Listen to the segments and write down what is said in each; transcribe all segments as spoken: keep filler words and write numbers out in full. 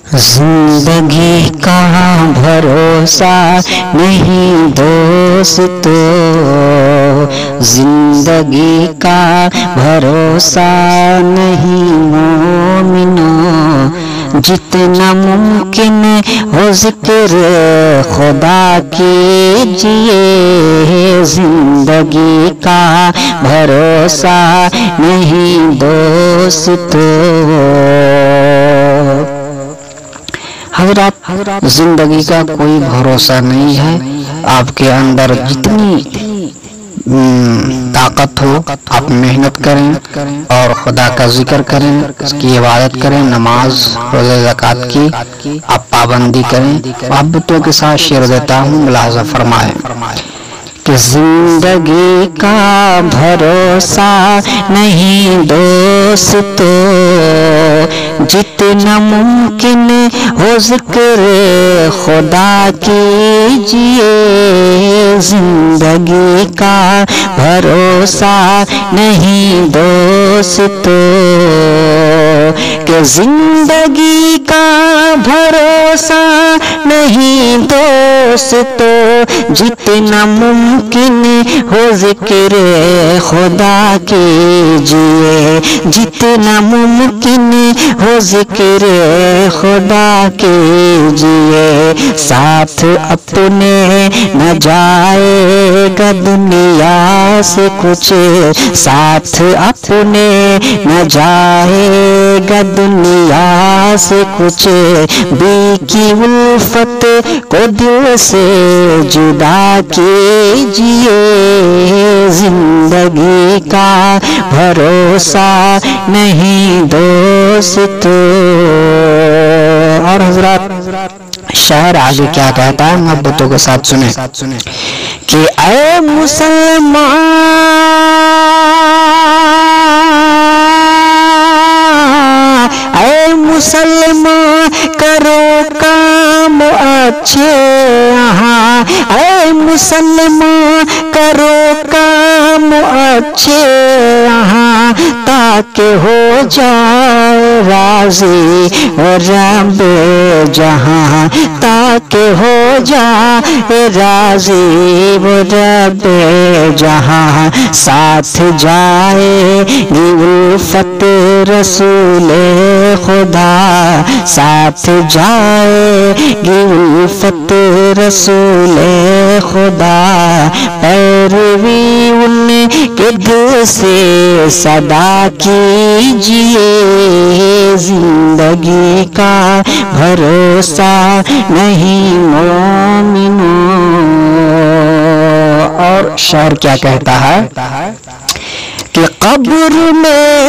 زندگی کا بھروسہ نہیں دوستو، زندگی کا بھروسہ نہیں مومنو، جتنا ممکن ہو ذکر خدا کیجئے، زندگی کا بھروسہ نہیں دوستو۔ حضرات، زندگی کا کوئی بھروسہ نہیں ہے۔ آپ کے اندر جتنی طاقت ہو آپ محنت کریں اور خدا کا ذکر کریں، اس کی عبادت کریں، نماز روزہ زکوٰۃ کی آپ پابندی کریں۔ محبتوں کے ساتھ شعر دیتا ہوں، ملاحظہ فرمائیں کہ زندگی کا بھروسہ نہیں دوستو، جتنا ممکن ہو ذکر خدا کیجئے، زندگی کا بھروسہ نہیں دوستو، کہ زندگی کا بھروسہ نہیں دوستو، جتنا ممکن ہو ذکر خدا کیجئے، جتنا ممکن ہو ذکر خدا کیجئے، ساتھ اپنے نہ جائے گا دنیا سے کچھ، ساتھ اپنے نہ جائے گا دنیا سے کچھ، بی کی الفت کو دل سے جدا کیجئے، زندگی کا بھروسہ نہیں دوستو۔ اور حضرات، شاعر آگے کیا کہتا ہے، محبتوں کے ساتھ سنیں کہ اے مسلمان، اے مسلمان کرو کام اچھے، ہاں اے مسلمان کرو کام اچھے، ہاں تاکہ ہو جائے راضی رب جہاں، تاکہ ہو جائے راضی رب جہاں، ساتھ جائے گی الفت رسول خدا، ساتھ جائے گی الفت رسول خدا، پیروی ان کے دل سے صدا کیجئے، زندگی کا بھروسہ نہیں مومنو۔ اور شاعر کیا کہتا ہے کہ قبر میں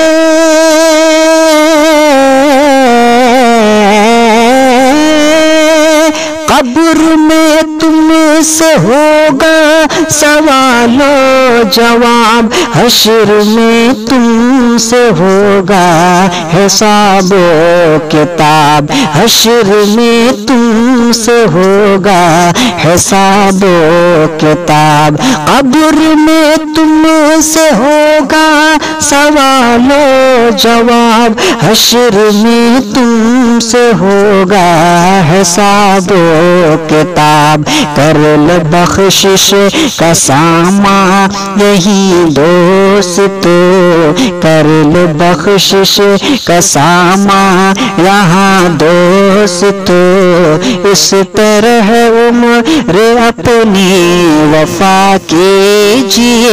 قبر میں تم سے ہوگا سوال و جواب، حشر میں تم سے ہوگا حساب و کتاب، حشر میں تم سے ہوگا حساب و کتاب، قبر میں تم سے ہوگا سوال و جواب، حشر میں تم سے ہوگا حساب و کتاب، کر لے بخشش کا سامان یہی دوستو، کر لے بخشش کا سامان یہاں دوستو، اس طرح عمر اپنی وفا کیجئے،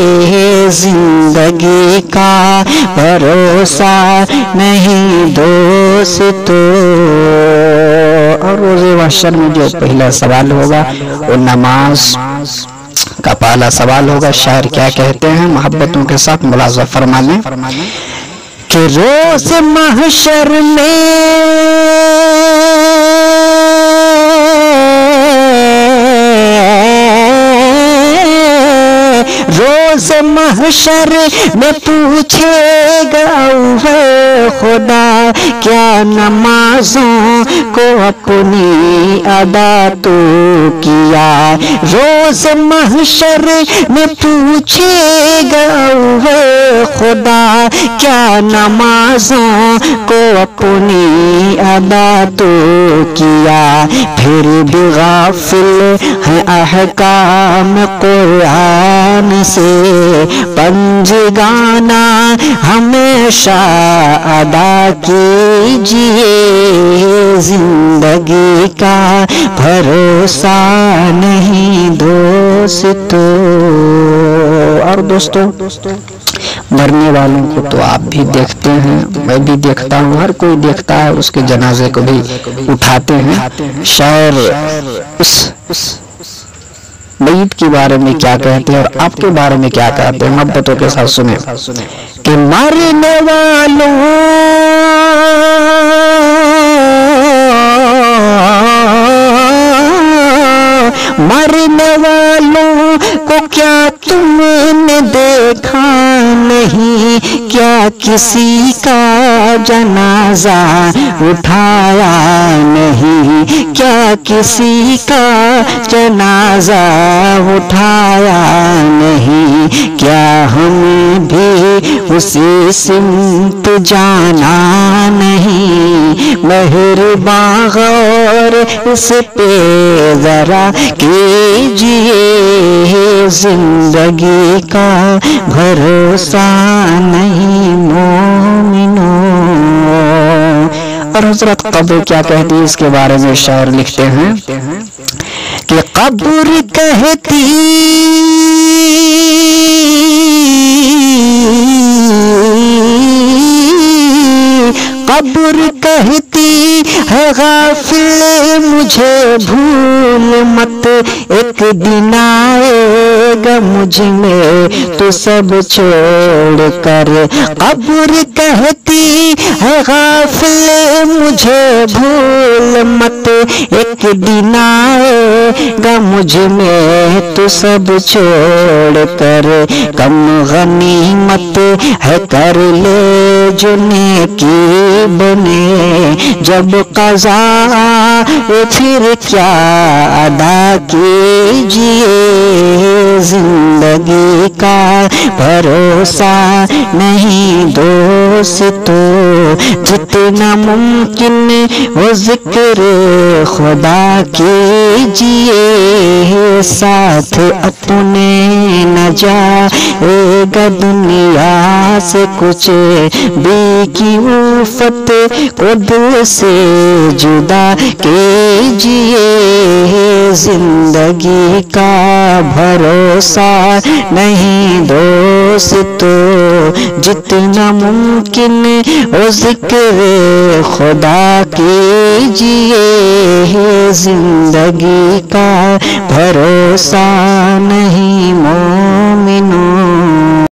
زندگی کا بھروسہ نہیں دوستو۔ اور روز محشر میں جو پہلا سوال ہوگا وہ نماز کا پہلا سوال ہوگا۔ شاعر کیا کہتے ہیں، محبتوں کے ساتھ ملاحظہ فرما لیں کہ روز محشر میں روز محشر میں پوچھے گا خدا، کیا نمازوں کو اپنی ادا تو کیا، روز محشر میں پوچھے گا خدا کیا نمازوں کو اپنی ادا تو کیا، پھر بھی غافل ہے احکام قرآن سے، پنجگانہ ہمیشہ ادا کیجئے، زندگی کا بھروسہ نہیں دوستو۔ اور دوستو مرنے والوں کو تو آپ بھی دیکھتے ہیں، میں بھی دیکھتا ہوں، ہر کوئی دیکھتا ہے، اس کے جنازے کو بھی اٹھاتے ہیں۔ شاعر اس میت کے بارے میں کیا کہتے ہیں اور آپ کے بارے میں کیا کہتے ہیں، محبتوں کے ساتھ سنیں کہ مرنے والوں مرنے والوں کو کیا تم نے دیکھا نہیں، کیا کسی کا جنازہ اٹھایا نہیں، کیا کسی کا جنازہ اٹھایا نہیں، کیا ہمیں بھی اسی سمت جانا نہیں، مہرباں غور اس پہ ذرا کیجئے، زندگی کا بھروسہ نہیں مومنوں۔ اور حضرت قبر کیا کہتی ہے اس کے بارے میں شاعر لکھتے ہیں کہ قبر کہتی قبر کہتی ہے غافل مجھے بھول مت، ایک دن آئے گا مجھ میں تو سب چھوڑ کر، قبر کہتی ہے غافل مجھے بھول مت، ایک دن آئے گا مجھ میں تو سب چھوڑ کر، کم غنیمت ہے کر لے جو نیکی بنے، جب قضا پھر کیا ادا کیجئے، زندگی کا بھروسہ نہیں دوستو، جتنا ممکن وہ ذکر خدا کیجئے، ساتھ اپنے نہ جائے گا دنیا سے کچھ بھی کی الفت کو دل سے جدا کیجئے، زندگی کا بھروسہ نہیں دوستو، جتنا ممکن وہ ذکر خدا کیجئے، زندگی کا بھروسہ نہیں مومنوں۔